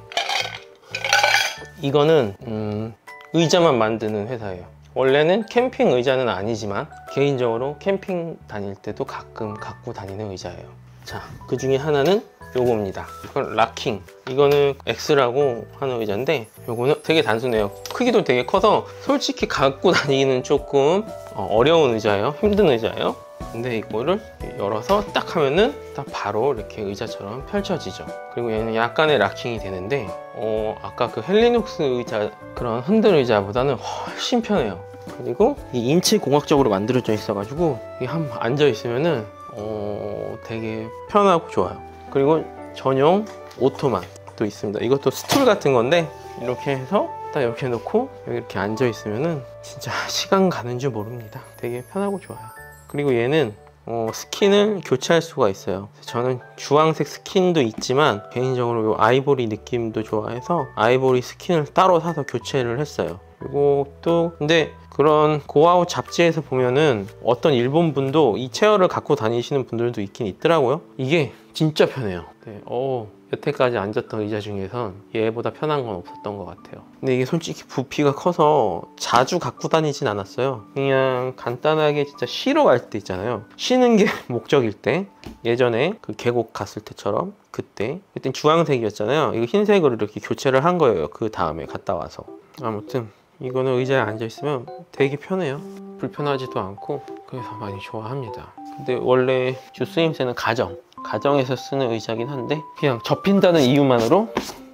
이거는 음... 의자만 만드는 회사예요. 원래는 캠핑 의자는 아니지만 개인적으로 캠핑 다닐 때도 가끔 갖고 다니는 의자예요. 자, 그 중에 하나는 요겁니다. 이건 락킹. 이거는 X라고 하는 의자인데, 요거는 되게 단순해요. 크기도 되게 커서 솔직히 갖고 다니기는 조금 어려운 의자예요. 힘든 의자예요. 근데 이거를 열어서 딱 하면은 딱 바로 이렇게 의자처럼 펼쳐지죠. 그리고 얘는 약간의 락킹이 되는데, 어, 아까 그 헬리눅스 의자, 그런 흔들 의자보다는 훨씬 편해요. 그리고 이 인체 공학적으로 만들어져 있어가지고 이게 한번 앉아 있으면은 어, 되게 편하고 좋아요. 그리고 전용 오토만, 또 있습니다. 이것도 스툴 같은 건데 이렇게 해서 딱 이렇게 놓고 여기 이렇게 앉아 있으면은 진짜 시간 가는 줄 모릅니다. 되게 편하고 좋아요. 그리고 얘는 어, 스킨을 교체할 수가 있어요. 저는 주황색 스킨도 있지만 개인적으로 이 아이보리 느낌도 좋아해서 아이보리 스킨을 따로 사서 교체를 했어요. 이것도 근데 그런 고아웃 잡지에서 보면은 어떤 일본 분도 이 체어를 갖고 다니시는 분들도 있긴 있더라고요. 이게 진짜 편해요. 네, 어, 여태까지 앉았던 의자 중에선 얘보다 편한 건 없었던 것 같아요. 근데 이게 솔직히 부피가 커서 자주 갖고 다니진 않았어요. 그냥 간단하게 진짜 쉬러 갈 때 있잖아요. 쉬는 게 목적일 때, 예전에 그 계곡 갔을 때처럼 그때 그땐 주황색이었잖아요. 이거 흰색으로 이렇게 교체를 한 거예요. 그 다음에 갔다 와서. 아무튼 이거는 의자에 앉아있으면 되게 편해요. 불편하지도 않고 그래서 많이 좋아합니다. 근데 원래 주스임새는 가정 가정에서 쓰는 의자긴 한데 그냥 접힌다는 이유만으로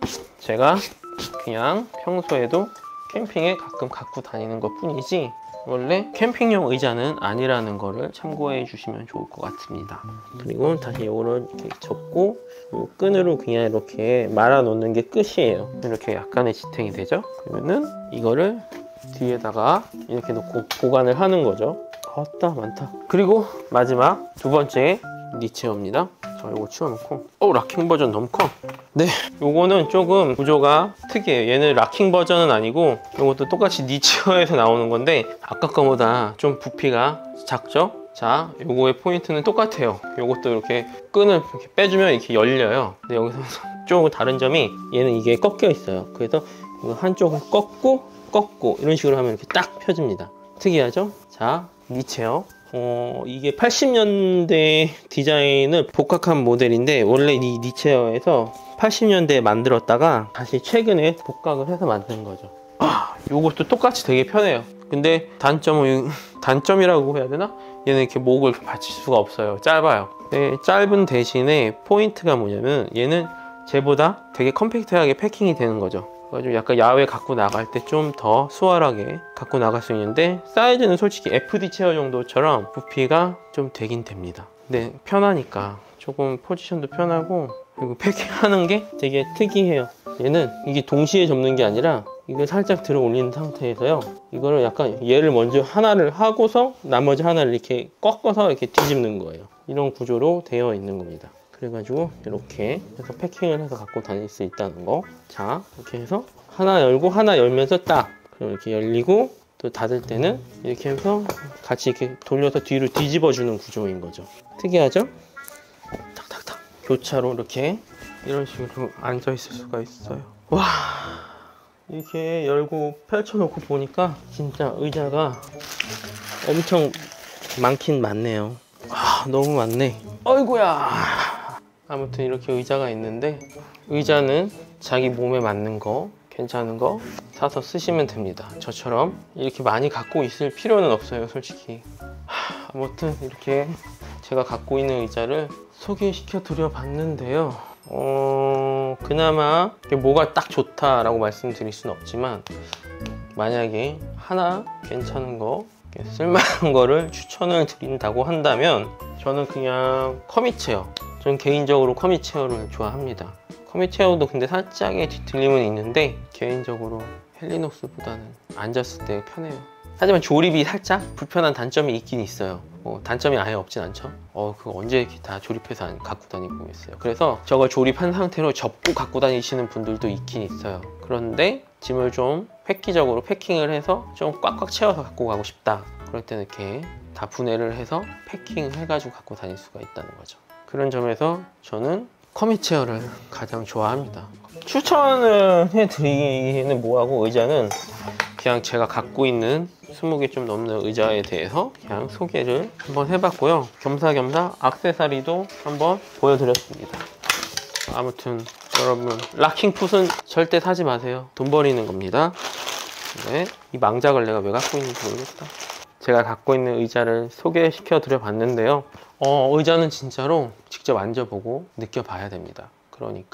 제가 그냥 평소에도 캠핑에 가끔 갖고 다니는 것 뿐이지 원래 캠핑용 의자는 아니라는 거를 참고해 주시면 좋을 것 같습니다. 그리고 다시 이거를 이렇게 접고 이 끈으로 그냥 이렇게 말아 놓는 게 끝이에요. 이렇게 약간의 지탱이 되죠. 그러면은 이거를 뒤에다가 이렇게 놓고 보관을 하는 거죠. 아따 많다. 그리고 마지막 두 번째 니체어입니다. 자, 이거 치워놓고 어 락킹 버전 너무 커. 네, 요거는 조금 구조가 특이해요. 얘는 락킹 버전은 아니고 요것도 똑같이 니체어에서 나오는 건데 아까 거보다 좀 부피가 작죠? 자, 요거의 포인트는 똑같아요. 요것도 이렇게 끈을 이렇게 빼주면 이렇게 열려요. 근데 여기서 조금 다른 점이 얘는 이게 꺾여 있어요. 그래서 이거 한쪽을 꺾고 꺾고 이런 식으로 하면 이렇게 딱 펴집니다. 특이하죠? 자, 니체어. 어, 이게 팔십 년대 디자인을 복각한 모델인데 원래 이 니체어에서 팔십 년대에 만들었다가 다시 최근에 복각을 해서 만든 거죠. 아, 요것도 똑같이 되게 편해요. 근데 단점은 단점이라고 해야 되나? 얘는 이렇게 목을 받칠 수가 없어요. 짧아요. 네, 짧은 대신에 포인트가 뭐냐면 얘는 쟤보다 되게 컴팩트하게 패킹이 되는 거죠. 그래가지고 약간 야외 갖고 나갈 때 좀 더 수월하게 갖고 나갈 수 있는데 사이즈는 솔직히 에프디 체어 정도처럼 부피가 좀 되긴 됩니다. 근데 편하니까 조금 포지션도 편하고 그리고 패킹하는 게 되게 특이해요. 얘는 이게 동시에 접는 게 아니라 이걸 살짝 들어 올리는 상태에서요. 이거를 약간 얘를 먼저 하나를 하고서 나머지 하나를 이렇게 꺾어서 이렇게 뒤집는 거예요. 이런 구조로 되어 있는 겁니다. 그래가지고 이렇게 해서 패킹을 해서 갖고 다닐 수 있다는 거. 자, 이렇게 해서 하나 열고 하나 열면서 딱 그럼 이렇게 열리고 또 닫을 때는 이렇게 해서 같이 이렇게 돌려서 뒤로 뒤집어 주는 구조인 거죠. 특이하죠? 탁탁탁 교차로 이렇게 이런 식으로 앉아 있을 수가 있어요. 와, 이렇게 열고 펼쳐 놓고 보니까 진짜 의자가 엄청 많긴 많네요. 아, 너무 많네. 어이구야. 아무튼 이렇게 의자가 있는데 의자는 자기 몸에 맞는 거 괜찮은 거 사서 쓰시면 됩니다. 저처럼 이렇게 많이 갖고 있을 필요는 없어요, 솔직히. 하, 아무튼 이렇게 제가 갖고 있는 의자를 소개시켜 드려 봤는데요. 어, 그나마 뭐가 딱 좋다라고 말씀드릴 수는 없지만 만약에 하나 괜찮은 거 쓸만한 거를 추천을 드린다고 한다면 저는 그냥 커미체어, 저는 개인적으로 커미체어를 좋아합니다. 커미체어도 근데 살짝의 뒤틀림은 있는데 개인적으로 헬리녹스보다는 앉았을 때 편해요. 하지만 조립이 살짝 불편한 단점이 있긴 있어요. 뭐 단점이 아예 없진 않죠. 어, 그거 언제 이렇게 다 조립해서 갖고 다니고 있어요. 그래서 저걸 조립한 상태로 접고 갖고 다니시는 분들도 있긴 있어요. 그런데 짐을 좀 획기적으로 패킹을 해서 좀 꽉꽉 채워서 갖고 가고 싶다. 그럴 때는 이렇게 다 분해를 해서 패킹을 해가지고 갖고 다닐 수가 있다는 거죠. 그런 점에서 저는 커미체어를 가장 좋아합니다. 추천을 해드리기에는 뭐하고 의자는 그냥 제가 갖고 있는 스무 개 좀 넘는 의자에 대해서 그냥 소개를 한번 해봤고요. 겸사겸사 액세서리도 한번 보여드렸습니다. 아무튼 여러분 락킹풋은 절대 사지 마세요. 돈 버리는 겁니다. 네, 이 망작을 내가 왜 갖고 있는지 모르겠다. 제가 갖고 있는 의자를 소개시켜 드려 봤는데요. 어, 의자는 진짜로 직접 앉아보고 느껴봐야 됩니다. 그러니까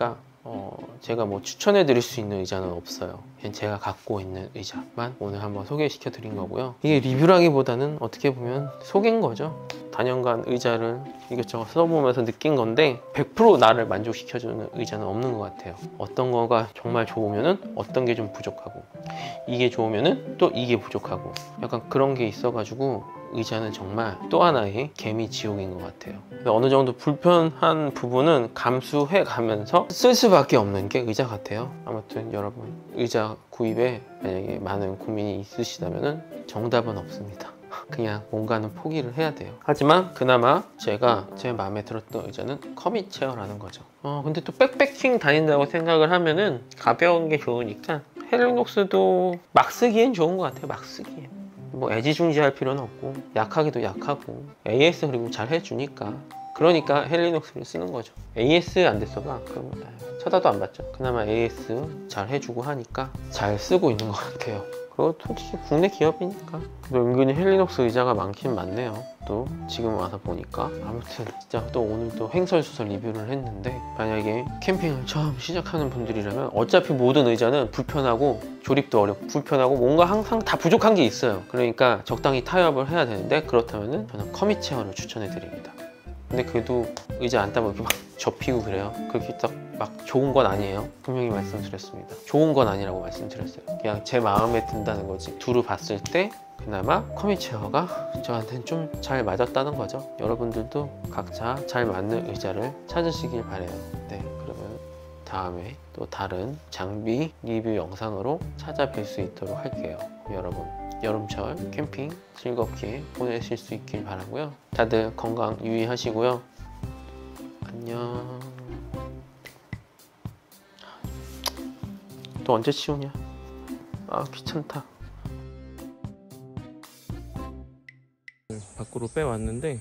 어, 제가 뭐 추천해 드릴 수 있는 의자는 없어요. 그냥 제가 갖고 있는 의자만 오늘 한번 소개시켜 드린 거고요. 이게 리뷰라기보다는 어떻게 보면 소개인 거죠. 다년간 의자를 이것저것 써보면서 느낀 건데 백 퍼센트 나를 만족시켜주는 의자는 없는 것 같아요. 어떤 거가 정말 좋으면은 어떤 게 좀 부족하고, 이게 좋으면은 또 이게 부족하고, 약간 그런 게 있어가지고 의자는 정말 또 하나의 개미 지옥인 것 같아요. 어느 정도 불편한 부분은 감수해 가면서 쓸 수밖에 없는 게 의자 같아요. 아무튼 여러분, 의자 구입에 만약에 많은 고민이 있으시다면 정답은 없습니다. 그냥 뭔가는 포기를 해야 돼요. 하지만 그나마 제가 제 마음에 들었던 의자는 커밋 체어라는 거죠. 어 근데 또 백패킹 다닌다고 생각을 하면은 가벼운 게 좋으니까 헬리녹스도 막 쓰기엔 좋은 것 같아요. 막 쓰기엔 뭐 애지중지할 필요는 없고, 약하기도 약하고, 에이에스 그리고 잘 해주니까, 그러니까 헬리녹스를 쓰는 거죠. 에이에스 안 됐어봐 그럼 쳐다도 안 봤죠. 그나마 에이에스 잘 해주고 하니까 잘 쓰고 있는 것 같아요. 그리고 솔직히 국내 기업이니까 은근히 헬리녹스 의자가 많긴 많네요. 또 지금 와서 보니까. 아무튼 진짜 또 오늘 또 횡설수설 리뷰를 했는데, 만약에 캠핑을 처음 시작하는 분들이라면 어차피 모든 의자는 불편하고 조립도 어렵고 불편하고 뭔가 항상 다 부족한 게 있어요. 그러니까 적당히 타협을 해야 되는데, 그렇다면 저는 커밋 체어를 추천해 드립니다. 근데 그래도 의자 앉다보면 이렇게 막 접히고 그래요. 그렇게 딱 막 좋은 건 아니에요. 분명히 말씀드렸습니다. 좋은 건 아니라고 말씀드렸어요. 그냥 제 마음에 든다는 거지. 두루 봤을 때 그나마 커밋 체어가 저한테는 좀 잘 맞았다는 거죠. 여러분들도 각자 잘 맞는 의자를 찾으시길 바래요. 네, 그러면 다음에 또 다른 장비 리뷰 영상으로 찾아뵐 수 있도록 할게요. 여러분, 여름철 캠핑 즐겁게 보내실 수 있길 바라고요. 다들 건강 유의하시고요. 안녕. 또 언제 치우냐? 아, 귀찮다. 밖으로 빼왔는데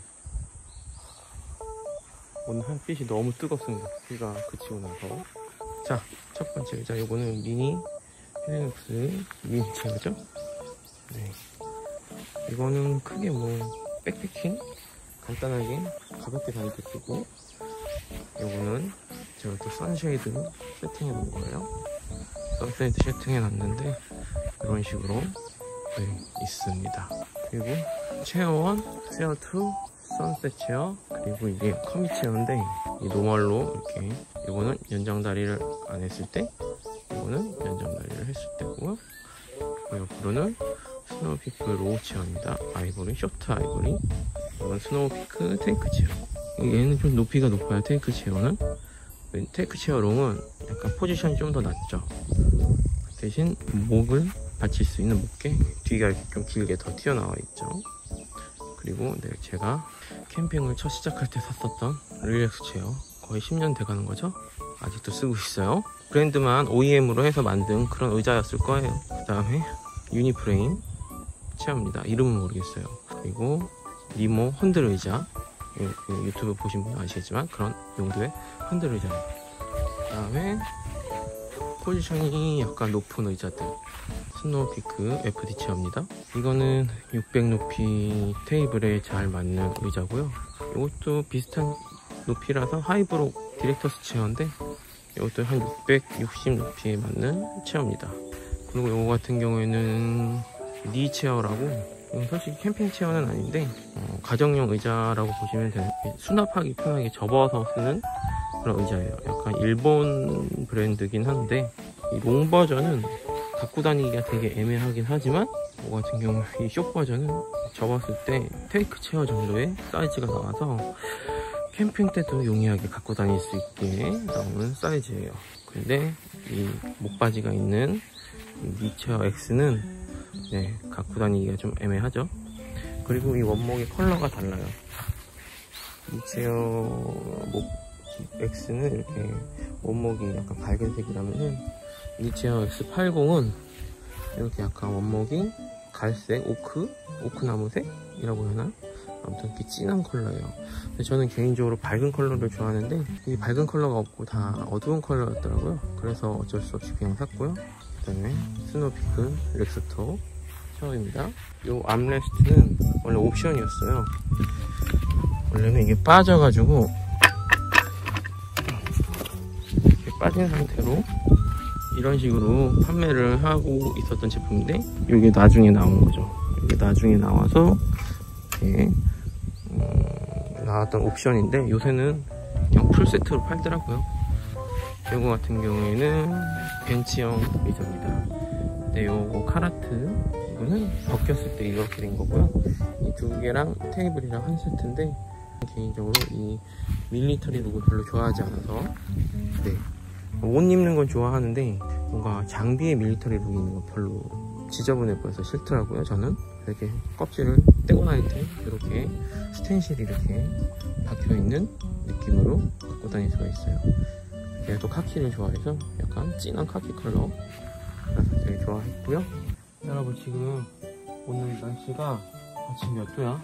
오늘 햇빛이 너무 뜨겁습니다. 비가 그치고 나서. 자, 첫 번째 의자, 요거는 미니 헬리녹스 미니 체어죠. 네, 이거는 크게 뭐 백패킹 간단하게 가볍게 다닐 때 쓰고, 요거는 제가 또 선쉐이드 세팅해 놓은 거예요. 선쉐이드 세팅해 놨는데 이런 식으로 네, 있습니다. 그리고 체어 일, 체어 이, 선셋 체어, 그리고 이게 커밋 체어인데 이 노멀로 이렇게, 이거는 연장 다리를 안 했을 때, 이거는 연장 다리를 했을 때고요. 옆으로는 스노우피크 로우 체어입니다. 아이보리, 쇼트 아이보리. 이건 스노우피크 테이크 체어. 얘는 좀 높이가 높아요. 테이크 체어는. 테이크 체어 롱은 약간 포지션이 좀 더 낮죠. 대신 목을 받칠 수 있는 목게 뒤가 이렇게 좀 길게 더 튀어나와 있죠. 그리고 네, 제가 캠핑을 첫 시작할 때 샀었던 릴렉스 체어, 거의 십 년 돼가는 거죠. 아직도 쓰고 있어요. 브랜드만 오이엠으로 해서 만든 그런 의자였을 거예요. 그 다음에 유니프레임 체어입니다. 이름은 모르겠어요. 그리고 니모 헌들 의자, 유튜브 보신 분은 아시겠지만 그런 용도의 헌들 의자입니다. 그 다음에 포지션이 약간 높은 의자들, 스노우피크 에프디 체어입니다. 이거는 육백 높이 테이블에 잘 맞는 의자고요. 이것도 비슷한 높이라서 하이브로 디렉터스 체어인데, 이것도 한 육백육십 높이에 맞는 체어입니다. 그리고 이거 같은 경우에는 니 체어라고, 이건 솔직히 캠핑 체어는 아닌데 어, 가정용 의자라고 보시면 되는, 수납하기 편하게 접어서 쓰는 그런 의자예요. 약간 일본 브랜드긴 한데, 이 롱 버전은 갖고 다니기가 되게 애매하긴 하지만, 이거 같은 경우 이 숏 버전은 접었을 때 테이크 체어 정도의 사이즈가 나와서 캠핑 때도 용이하게 갖고 다닐 수 있게 나오는 사이즈예요. 근데 이 목바지가 있는 니 체어 X는 네, 갖고 다니기가 좀 애매하죠. 그리고 이 원목의 컬러가 달라요. 니 체어 목 X는 이렇게 원목이 약간 밝은색이라면은 니 체어 엑스 팔십은 이렇게 약간 원목이 갈색, 오크, 오크나무색이라고 해야 하나? 아무튼 이렇게 진한 컬러예요. 근데 저는 개인적으로 밝은 컬러를 좋아하는데 이 밝은 컬러가 없고 다 어두운 컬러였더라고요. 그래서 어쩔 수 없이 그냥 샀고요. 그 다음에 스노우피크 렉스토 체어입니다. 이 암레스트는 원래 옵션이었어요. 원래는 이게 빠져가지고 이렇게 빠진 상태로 이런 식으로 판매를 하고 있었던 제품인데, 이게 나중에 나온 거죠. 이게 나중에 나와서 이렇게 음, 나왔던 옵션인데, 요새는 그냥 풀세트로 팔더라고요. 이거 같은 경우에는 벤치형 의자입니다. 네, 요거 카라트, 이거는 벗겼을 때 이렇게 된 거고요. 이 두 개랑 테이블이랑 한 세트인데, 개인적으로 이 밀리터리 룩을 별로 좋아하지 않아서, 네, 옷 입는 건 좋아하는데 뭔가 장비에 밀리터리 룩이 있는 건 별로 지저분해 보여서 싫더라고요. 저는 이렇게 껍질을 떼고 나닐 때 이렇게 스텐실이 이렇게 박혀있는 느낌으로 갖고 다닐 수가 있어요. 제가 또 카키를 좋아해서 약간 진한 카키 컬러 그래서 되게 좋아했고요. 여러분, 지금 오늘 날씨가 지금 몇 도야?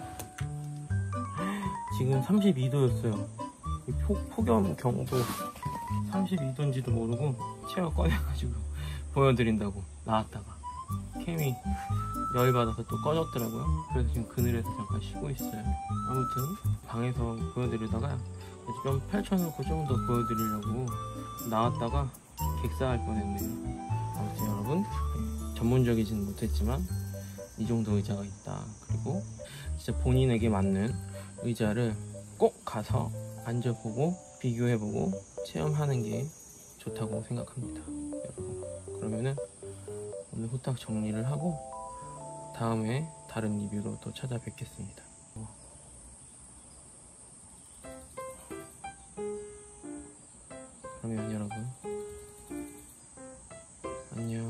지금 삼십이 도였어요. 폭, 폭염 경보 삼십이 도인지도 모르고 체어 꺼내가지고 보여드린다고 나왔다가 캠이 열받아서 또 꺼졌더라고요. 그래서 지금 그늘에서 잠깐 쉬고 있어요. 아무튼 방에서 보여드리다가 좀 펼쳐놓고 좀 더 보여드리려고 나왔다가 객사할 뻔했네요. 아무튼 여러분, 전문적이지는 못했지만 이 정도 의자가 있다. 그리고 진짜 본인에게 맞는 의자를 꼭 가서 앉아보고 비교해보고 체험하는 게 좋다고 생각합니다. 여러분, 그러면은 오늘 후딱 정리를 하고 다음에 다른 리뷰로 또 찾아뵙겠습니다. 그러면 여러분, 안녕.